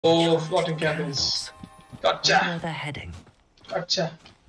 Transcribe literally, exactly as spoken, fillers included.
Oh, floating cabins. I wonder Gotcha. where they're heading. Gotcha.